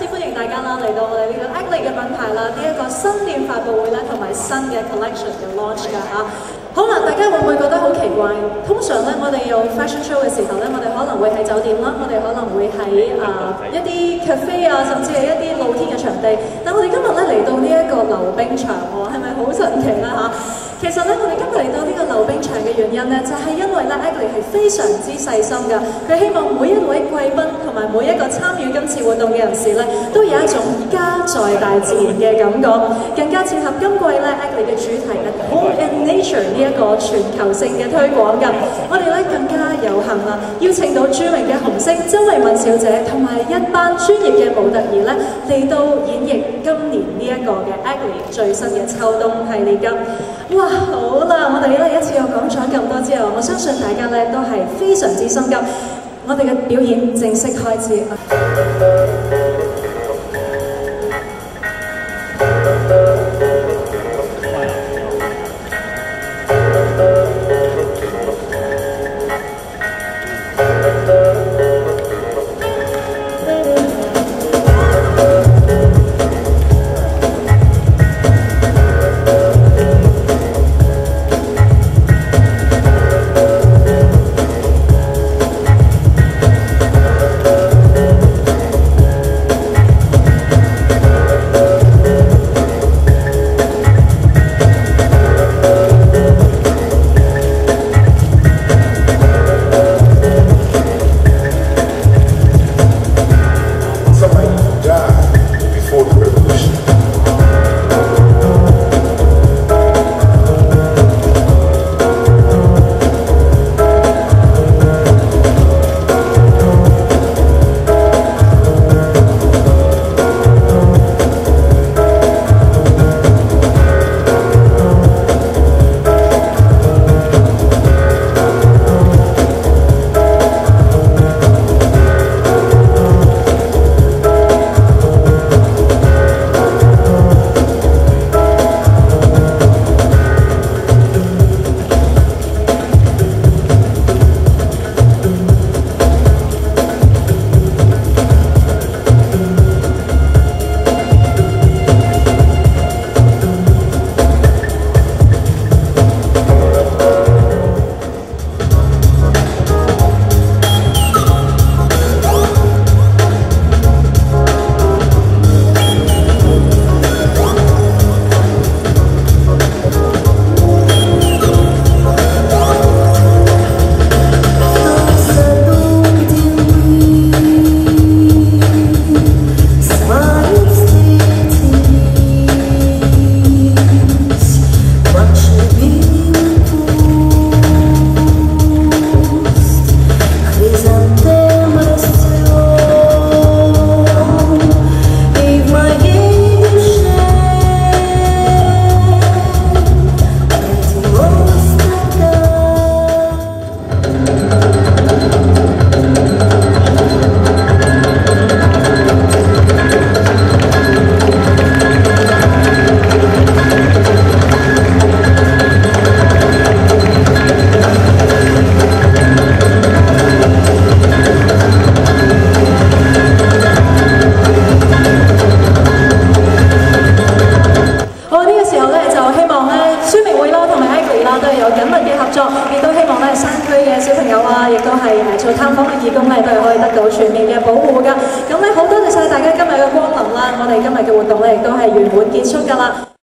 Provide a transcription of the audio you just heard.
歡迎大家啦嚟到我哋呢個 AIGLE 嘅品牌啦，呢一個新店發佈會咧，同埋新嘅 collection 嘅 launch 㗎嚇。好啦，大家會唔會覺得好奇怪？通常咧，我哋有 fashion show 嘅時候咧，我哋可能會喺酒店啦，我哋可能會喺一啲 cafe 啊，甚至係一啲露天嘅場地。但我哋今日咧嚟到呢一個溜冰場喎，係咪好神奇啦嚇？其實咧，我哋今日嚟到呢個溜冰場嘅原因咧，就係因為咧 AIGLE 係非常之細心㗎，佢希望每一位貴賓同埋每一個參與今次活動嘅人士咧，都有一種家在大自然嘅感覺，更加切合今季咧 AIGLE 嘅主題嘅 Home and Nature 呢一個全球性嘅推廣㗎。我哋咧更加有幸啦，邀請到著名嘅紅星周慧敏小姐同埋一班專業嘅模特兒咧嚟到演繹今年呢一個嘅 AIGLE 最新嘅秋冬系列㗎。哇，好啦，我哋咧一次又講咗咁多之後，我相信大家咧都係非常之心急。我哋嘅表演正式開始。亦都希望咧山區嘅小朋友啊，亦都係做探訪嘅義工咧，都係可以得到全面嘅保護㗎。咁咧好多謝晒大家今日嘅光臨啦，我哋今日嘅活動咧亦都係圓滿結束㗎啦。